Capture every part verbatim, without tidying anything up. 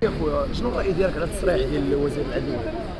يا خويا شنو الراي ديالك على التصريح ديال وزير العدل؟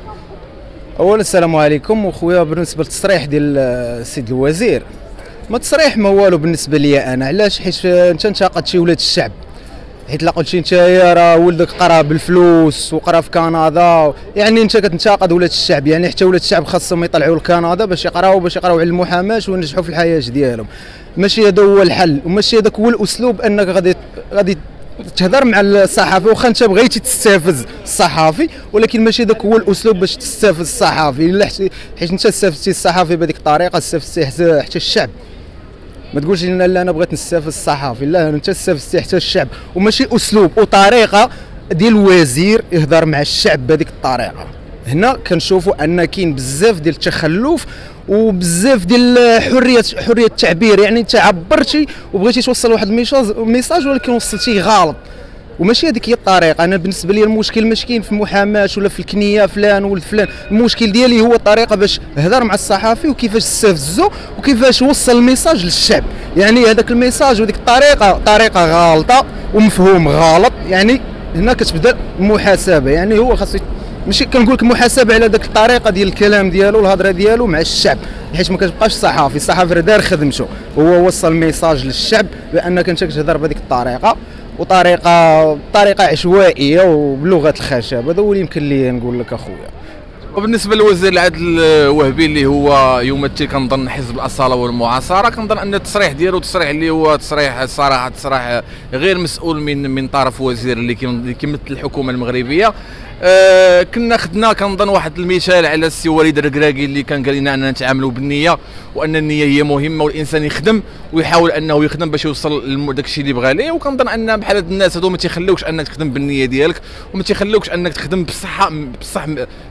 اولا السلام عليكم. وخويا بالنسبه للتصريح ديال السيد الوزير، ما تصريح ما والو بالنسبه لي انا. علاش؟ حيت انت انتقد شي ولاد الشعب، حيت لا قلتي انت راه ولدك قرا بالفلوس وقرا في كندا، يعني انت كتنتقد ولاد الشعب. يعني حتى ولاد الشعب خاصهم يطلعوا لكندا باش يقراو باش يقراو على المحاماه وينجحوا في الحياه ديالهم. ماشي هذا هو الحل، وماشي هذاك هو الاسلوب انك غادي غادي تهضر مع الصحافي. واخا انت بغيتي تستفز الصحافي، ولكن ماشي داك هو الاسلوب باش تستفز الصحافي. لا حيت انت استفزتي الصحافي بهذيك الطريقه استفزتي حتى الشعب. ما تقولش لنا لا انا بغيت نستفز الصحافي، لا انت استفزتي حتى الشعب. وماشي اسلوب وطريقه ديال الوزير يهضر مع الشعب بهذيك الطريقه. هنا كنشوفوا ان كاين بزاف ديال التخلف وبزاف ديال حريه حريه التعبير. يعني انت عبرتي وبغيتي توصل واحد الميساج ولكن وصلتيه غلط، وماشي هذيك هي الطريقه. انا بالنسبه لي المشكل ماشي كاين في المحاماه ولا في الكنيه فلان ولد فلان، المشكل ديالي هو الطريقه باش هضر مع الصحافي وكيفاش استفزو وكيفاش وصل الميساج للشعب. يعني هذاك الميساج وديك الطريقه طريقه غالطه ومفهوم غلط. يعني هنا كتبدا المحاسبه. يعني هو خاصو ماشي كنقول لك محاسبه على ذاك الطريقه ديال الكلام ديالو الهضره ديالو مع الشعب، حيت ما كتبقاش صحافي. الصحافي راه دار خدمته، هو وصل ميساج للشعب بانك انت كتهضر بهذيك الطريقه وطريقه طريقه عشوائيه وبلغه الخشب. هذا هو اللي يمكن لي نقول لك اخويا. وبالنسبه لوزير العدل وهبي اللي هو يمثل كنظن حزب الاصاله والمعاصره، كنظن ان التصريح ديالو تصريح اللي هو تصريح الصراحه تصريح غير مسؤول من من طرف وزير اللي كيمثل الحكومه المغربيه. آه كنا خدنا كنظن واحد المثال على السي وليد الركراكي اللي كان قال لنا اننا نتعاملوا بالنيه، وان النيه هي مهمه والانسان يخدم ويحاول انه يخدم باش يوصل داك الشيء اللي بغى ليه. وكنظن ان بحال هاد الناس هادو ما تيخليوكش انك تخدم بالنيه ديالك وما تيخليوكش انك تخدم بصحه بصح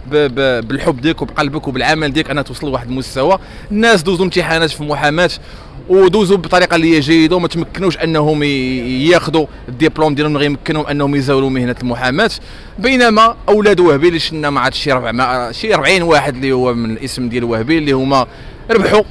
بالحب ديالك وبقلبك وبالعمل ديالك انك توصل لواحد المستوى. الناس دوزوا امتحانات في المحاماه ودوزوا بطريقه اللي هي جيده وما تمكنوش انهم ياخذوا الدبلوم ديالهم غير يمكنهم انهم يزاولوا مهنه المحاماه. بينما اولاد وهبي اللي شفنا ما عاد شي ربع شي أربعين واحد اللي هو من الاسم ديال وهبي اللي هما ربحوا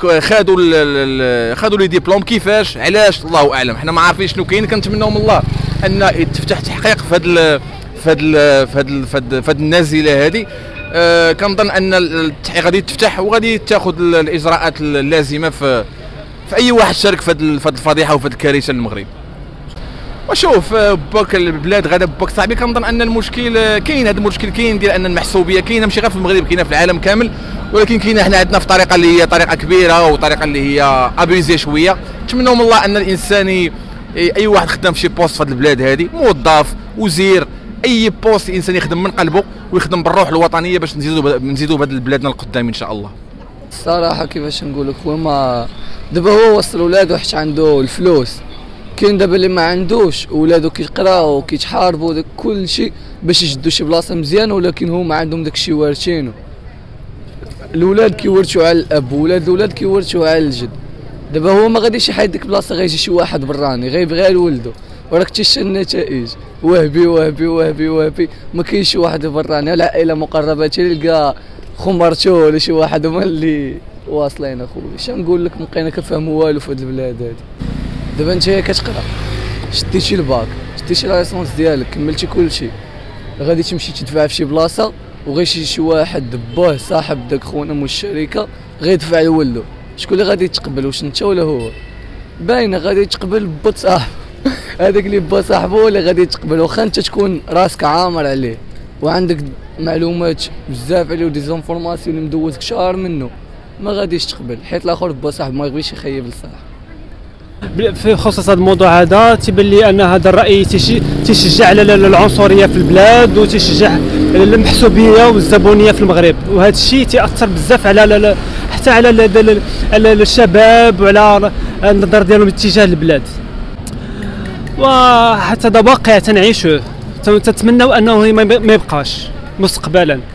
وخذوا خذوا لي ديبلوم. كيفاش؟ علاش؟ الله اعلم. حنا ما عارفين شنو كاين. كنتمناو من الله ان يتفتح تحقيق في هذا في هذا في هذا في هذه النازله هذه. أه كنظن ان التحقيق غادي يتفتح وغادي تاخذ الاجراءات اللازمه في في اي واحد شارك في هذه الفضيحه وفي هذه الكارثه للمغرب. وشوف باك البلاد غدا باك صاحبي، كنظن ان المشكل كاين. هذا المشكل كاين ديال ان المحسوبيه كاينه ماشي غير في المغرب، كاينه في العالم كامل، ولكن كاينه حنا عندنا في طريقه اللي هي طريقه كبيره وطريقه اللي هي ابيزي شويه. نتمنوا من الله ان الانسان اي واحد خدام في شي بوست في هذه البلاد هذه، موظف وزير اي بوست، الانسان يخدم من قلبه ويخدم بالروح الوطنيه باش نزيدوا نزيدوا بهذه بلادنا القدام ان شاء الله. الصراحه كيفاش نقول لك خويا، ما دابا هو وصل ولادو حيت عنده الفلوس. كاين دابا اللي ما عندوش ولادو كيقراو وكيتحاربوا داك كل شيء باش يجدوا شي بلاصه مزيانه، ولكن هما عندهم داك الشيء وارثينو. الاولاد كيورثوا على الاب وولاد الاولاد كيورثوا على الجد. دابا هو ما غاديش يحيد ديك البلاصه، غيجي شي واحد براني غيبغي غير ولدو، وراك تشوف النتائج. وهبي وهبي وهبي وهبي ما كاينش شي واحد براني. العائله مقربه تلقى خمرتو ولا شي واحد هما اللي واصلين. اخويا اش نقول لك، مابقينا كنفهموا والو في هاد البلاد هادي. دابا انت كتقرا شديتي الباك شديتي لايسونس ديالك كملتي كلشي، غادي تمشي تدفع في شي بلاصه وغيشي شي واحد باه صاحب داك خونا من الشركه غيدفع لولدو. شكون اللي غادي يتقبل؟ واش انت ولا هو؟ باينه غادي يتقبل با صاحب هذاك اللي با صاحبو اللي غادي يتقبل. واخا انت تكون راسك عامر عليه وعندك معلومات بزاف عليه وديزانفورماسيون اللي مدوزك شهر منه، ما غاديش تقبل، حيت الاخر با صاحب ما يبغيش يخيب لصاحب. في خصوص هذا الموضوع هذا تيبان لي ان هذا الراي تيشجع على العنصريه في البلاد وتيشجع المحسوبيه والزبونيه في المغرب، وهذا الشيء تياثر بزاف على حتى على الشباب وعلى النظر ديالهم اتجاه البلاد. وحتى هذا واقع تنعيشوه، تنتمناو انه ما يبقاش مستقبلا.